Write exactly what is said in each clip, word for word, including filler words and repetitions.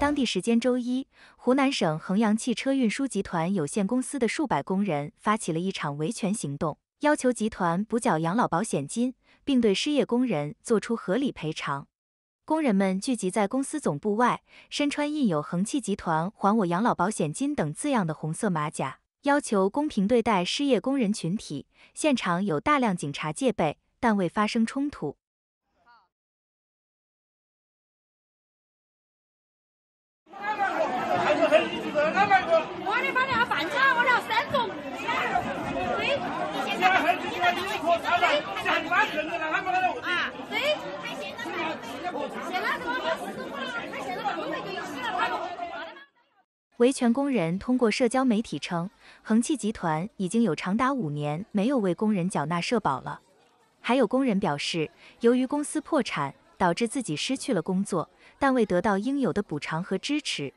当地时间周一，湖南省衡阳汽车运输集团有限公司的数百工人发起了一场维权行动，要求集团补缴养老保险金，并对失业工人作出合理赔偿。工人们聚集在公司总部外，身穿印有“恒汽集团还我养老保险金”等字样的红色马甲，要求公平对待失业工人群体。现场有大量警察戒备，但未发生冲突。 我的发了饭卡，我了三种。对，你现在现在你可看了，现在把人了，他们那啊，对，他现在现在这个我师傅了，他现在工会就一起了，他们。 维权工人通过社交媒体称，恒汽集团已经有长达五年没有为工人缴纳社保了。还有工人表示，由于公司破产，导致自己失去了工作，但未得到应有的补偿和支持。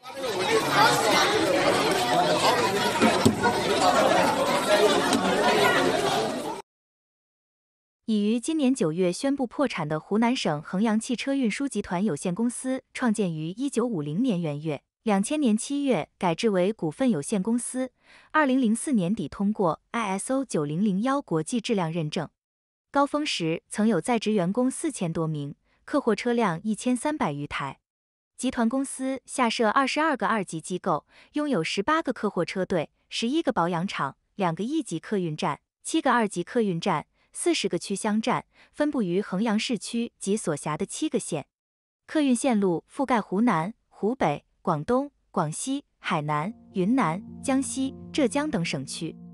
已于今年九月宣布破产的湖南省衡阳汽车运输集团有限公司，创建于一九五零年元月，两千年七月改制为股份有限公司，二零零四年底通过 I S O 九零零一国际质量认证。高峰时曾有在职员工四千多名，客货车辆一千三百余台。集团公司下设二十二个二级机构，拥有十八个客货车队、十一个保养厂、两个一级客运站、七个二级客运站、四十个区厢站，分布于衡阳市区及所辖的七个县。客运线路覆盖湖南、湖北、广东、广西、海南、云南、江西、浙江等省区。